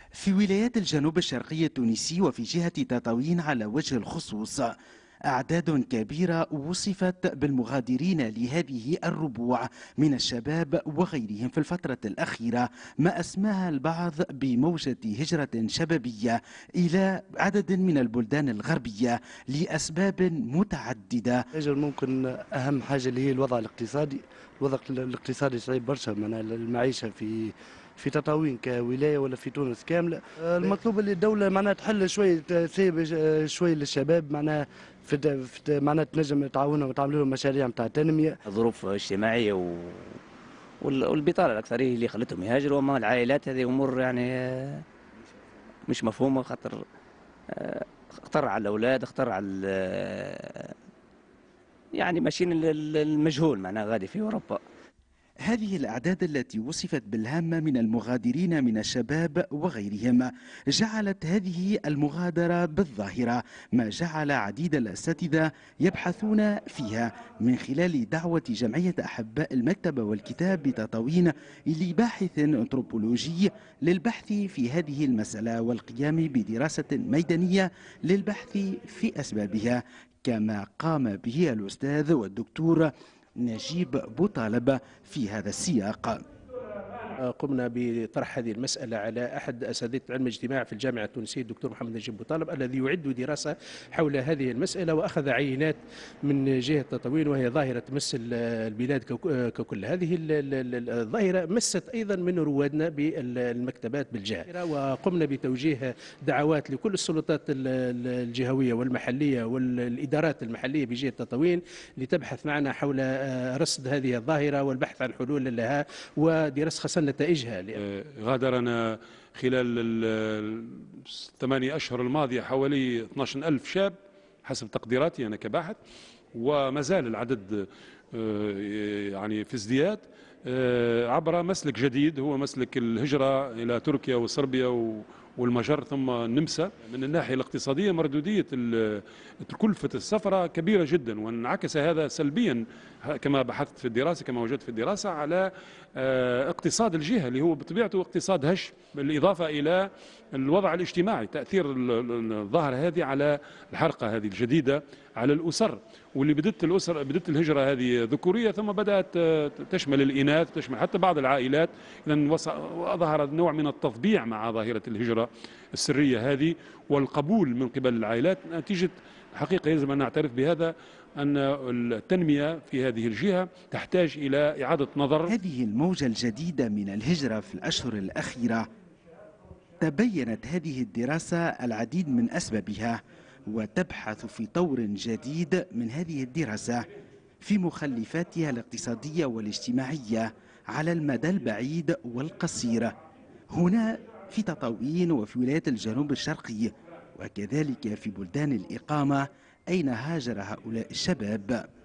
في ولايات الجنوب الشرقي التونسي وفي جهة تطاوين على وجه الخصوص أعداد كبيرة وصفت بالمغادرين لهذه الربوع من الشباب وغيرهم في الفترة الأخيرة، ما أسماها البعض بموجة هجرة شبابية إلى عدد من البلدان الغربية لأسباب متعددة. ممكن أهم حاجة اللي هي الوضع الاقتصادي صعيب برشا، معناها المعيشة في تطاوين كولاية ولا في تونس كاملة. المطلوب اللي الدولة معناها تحل شوية، تسيب شوية للشباب، معناها معناها تنجم تعاونهم وتعمل لهم مشاريع نتاع تنمية. ظروف اجتماعية والبطالة الأكثرية اللي خلتهم يهاجروا، أما العائلات هذه أمور يعني مش مفهومة، خاطر اختار على الأولاد، اختار على يعني ماشيين المجهول معناها غادي في أوروبا. هذه الأعداد التي وصفت بالهامة من المغادرين من الشباب وغيرهم جعلت هذه المغادرة بالظاهرة ما جعل عديد الأساتذة يبحثون فيها من خلال دعوة جمعية أحباء المكتبة والكتاب بتطاوين لباحث أنثروبولوجي للبحث في هذه المسألة والقيام بدراسة ميدانية للبحث في أسبابها، كما قام به الأستاذ والدكتور نجيب بوطالب في هذا السياق. قمنا بطرح هذه المسألة على أحد أساتذة علم الاجتماع في الجامعة التونسية الدكتور محمد نجيب بوطالب، الذي يعد دراسة حول هذه المسألة، وأخذ عينات من جهة تطاوين، وهي ظاهرة تمس البلاد ككل. هذه الظاهرة مست أيضا من روادنا بالمكتبات بالجهة، وقمنا بتوجيه دعوات لكل السلطات الجهوية والمحلية والإدارات المحلية بجهة تطاوين لتبحث معنا حول رصد هذه الظاهرة والبحث عن حلول لها ودراسة خاصة نتائجها. غادرنا خلال ال8 أشهر الماضية حوالي 12,000 شاب حسب تقديراتي أنا كباحث، وما زال العدد يعني في ازدياد عبر مسلك جديد هو مسلك الهجرة إلى تركيا وصربيا والمجر ثم النمسا. من الناحية الاقتصادية مردودية كلفة السفر كبيرة جدا، وانعكس هذا سلبيا كما بحثت في الدراسة، كما وجدت في الدراسة، على اقتصاد الجهة اللي هو بطبيعته اقتصاد هش، بالإضافة إلى الوضع الاجتماعي، تأثير الظاهرة هذه على الحركة هذه الجديدة على الأسر، واللي بدت الهجرة هذه ذكورية ثم بدأت تشمل الإناث، تشمل حتى بعض العائلات. إذن ظهر نوع من التطبيع مع ظاهرة الهجرة السرية هذه والقبول من قبل العائلات، نتيجة حقيقة يجب أن نعترف بهذا أن التنمية في هذه الجهة تحتاج إلى إعادة نظر. هذه الموجة الجديدة من الهجرة في الأشهر الأخيرة تبينت هذه الدراسة العديد من أسبابها، وتبحث في طور جديد من هذه الدراسة في مخلفاتها الاقتصادية والاجتماعية على المدى البعيد والقصير هنا في تطاوين وفي ولايات الجنوب الشرقي، وكذلك في بلدان الإقامة أين هاجر هؤلاء الشباب.